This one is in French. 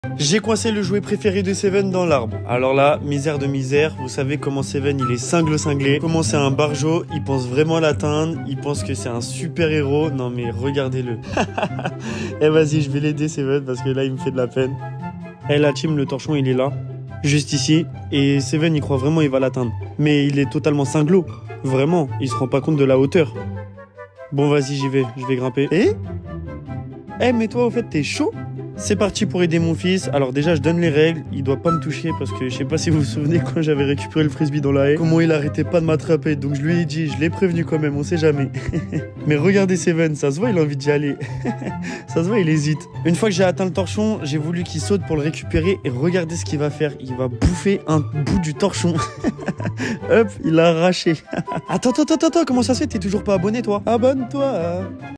J'ai coincé le jouet préféré de Seven dans l'arbre. Alors là, misère de misère, vous savez comment Seven il est cinglé. Comment c'est un barjo, il pense vraiment l'atteindre, il pense que c'est un super héros. Non mais regardez-le. Eh vas-y, je vais l'aider Seven parce que là il me fait de la peine. Eh la team, le torchon il est là, juste ici. Et Seven il croit vraiment il va l'atteindre. Mais il est totalement cinglo. Vraiment, il se rend pas compte de la hauteur. Bon vas-y j'y vais, je vais grimper. Eh mais toi au fait t'es chaud? C'est parti pour aider mon fils. Alors déjà, je donne les règles. Il doit pas me toucher parce que je sais pas si vous vous souvenez quand j'avais récupéré le frisbee dans la haie. Comment il arrêtait pas de m'attraper. Donc je lui ai dit, je l'ai prévenu quand même, on sait jamais. Mais regardez Seven, ça se voit, il a envie d'y aller. Ça se voit, il hésite. Une fois que j'ai atteint le torchon, j'ai voulu qu'il saute pour le récupérer. Et regardez ce qu'il va faire. Il va bouffer un bout du torchon. Hop, il l'a arraché. Attends, comment ça se fait? T'es toujours pas abonné toi? Abonne-toi.